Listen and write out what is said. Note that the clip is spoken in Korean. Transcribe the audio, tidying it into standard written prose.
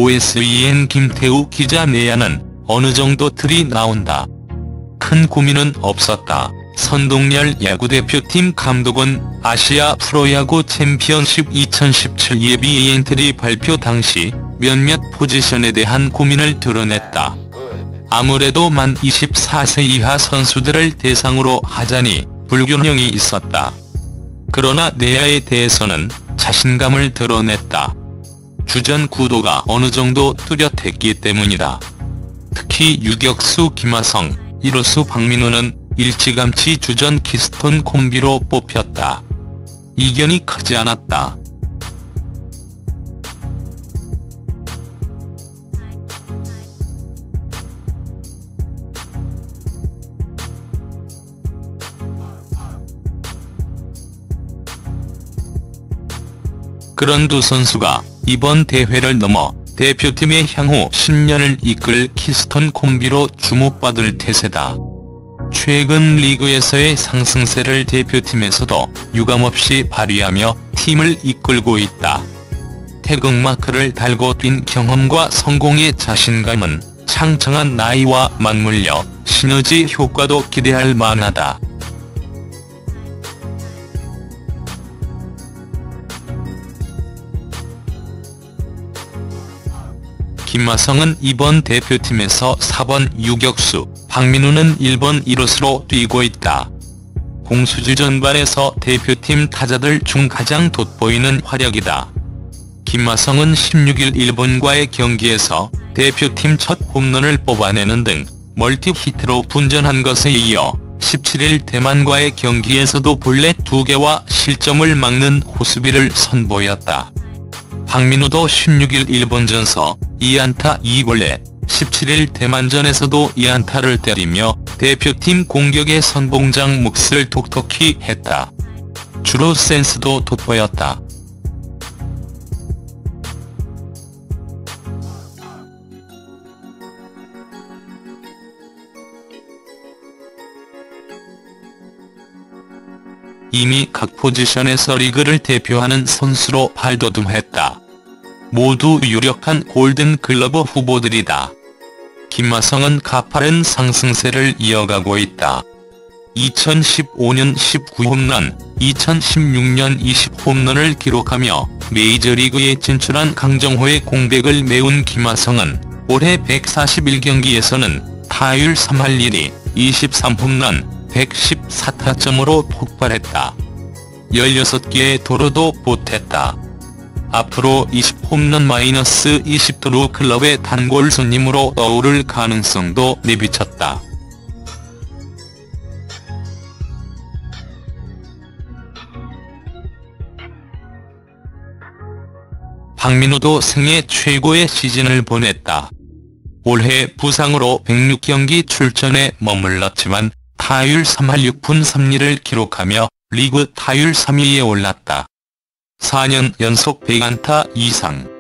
OSEN 김태우 기자 내야는 어느 정도 틀이 나온다. 큰 고민은 없었다. 선동열 야구대표팀 감독은 아시아 프로야구 챔피언십 2017 예비 엔트리 발표 당시 몇몇 포지션에 대한 고민을 드러냈다. 아무래도 만 24세 이하 선수들을 대상으로 하자니 불균형이 있었다. 그러나 내야에 대해서는 자신감을 드러냈다. 주전 구도가 어느 정도 뚜렷했기 때문이다. 특히 유격수 김하성, 이루수 박민우는 일찌감치 주전 키스톤 콤비로 뽑혔다. 이견이 크지 않았다. 그런 두 선수가 이번 대회를 넘어 대표팀의 향후 10년을 이끌 키스톤 콤비로 주목받을 태세다. 최근 리그에서의 상승세를 대표팀에서도 유감없이 발휘하며 팀을 이끌고 있다. 태극마크를 달고 뛴 경험과 성공의 자신감은 창창한 나이와 맞물려 시너지 효과도 기대할 만하다. 김하성은 이번 대표팀에서 4번 유격수, 박민우는 1번 이루수로 뛰고 있다. 공수주 전반에서 대표팀 타자들 중 가장 돋보이는 활약이다. 김하성은 16일 일본과의 경기에서 대표팀 첫 홈런을 뽑아내는 등 멀티히트로 분전한 것에 이어 17일 대만과의 경기에서도 볼넷 2개와 실점을 막는 호수비를 선보였다. 박민우도 16일 일본전서 2안타 2볼넷, 17일 대만전에서도 2안타를 때리며 대표팀 공격의 선봉장 몫을 톡톡히 했다. 주로 센스도 돋보였다. 이미 각 포지션에서 리그를 대표하는 선수로 발돋움했다. 모두 유력한 골든글러브 후보들이다. 김하성은 가파른 상승세를 이어가고 있다. 2015년 19홈런, 2016년 20홈런을 기록하며 메이저리그에 진출한 강정호의 공백을 메운 김하성은 올해 141경기에서는 타율 3할 1위, 23홈런, 114타점으로 폭발했다. 16개의 도루도 보탰다. 앞으로 20홈런 -20도루 클럽의 단골 손님으로 떠오를 가능성도 내비쳤다. 박민우도 생애 최고의 시즌을 보냈다. 올해 부상으로 106경기 출전에 머물렀지만 타율 3할 6푼 3리를 기록하며 리그 타율 3위에 올랐다. 4년 연속 100안타 이상.